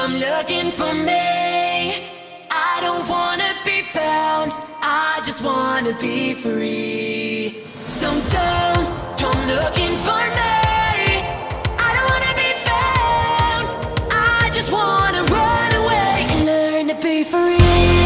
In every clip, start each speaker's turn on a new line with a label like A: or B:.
A: come looking for me. I don't wanna be found, I just wanna be free. So don't come looking for me. I don't wanna be found, I just wanna run away and learn to be free.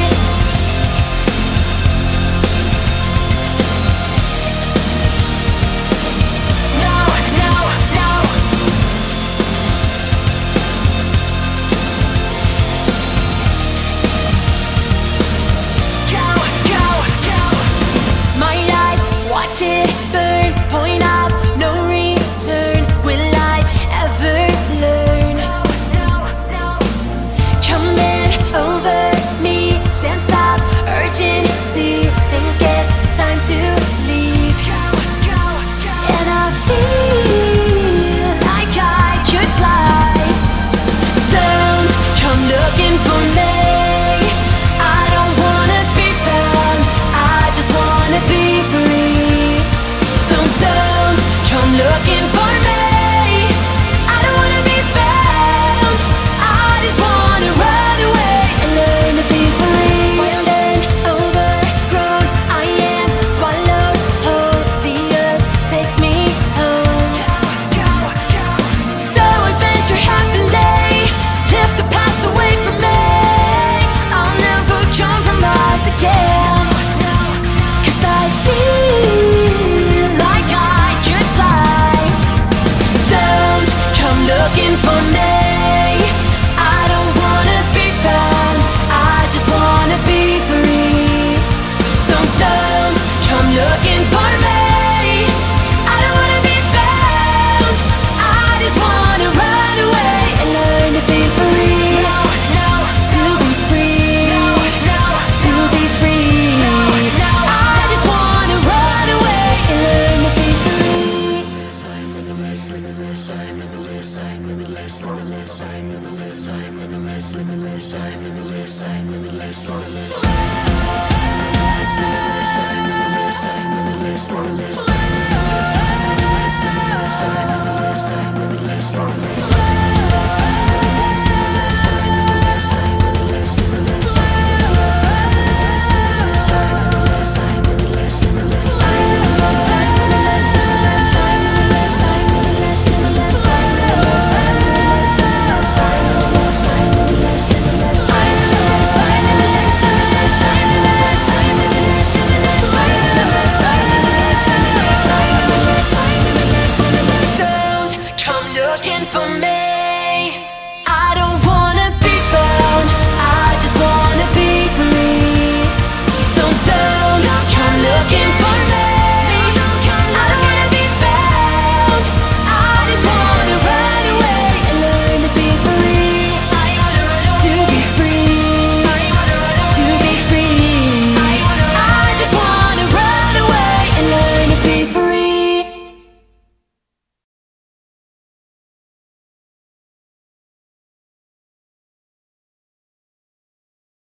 A: Watch it burn, point of no return. Will I ever learn? Coming over me, sense of urgency. Think it's time to leave. And I feel like I could fly. Don't come looking for me. I don't wanna be found, I just wanna be free. Come looking for me. I don't wanna be found, I just wanna run away and learn to be free. Wild and overgrown, I am swallowed whole. The earth takes me home. So adventure happily, lift the past away from me. I'll never come from us again, 'cause I feel like I could fly. Don't come looking for me. I don't wanna be found, I just wanna be free. So don't come looking for me. I don't wanna be found, I just wanna run away and learn to be free. To be free, to be free. I just wanna run away and learn to be free. I'm limitless, limitless, I'm limitless, I'm limitless, limitless, I'm limitless, I'm limitless, limitless, I'm limitless, I'm limitless, limitless, I'm limitless, I'm limitless, limitless, I'm limitless, I'm limitless, limitless, I'm limitless, I'm limitless, limitless, I'm limitless, I'm limitless, limitless.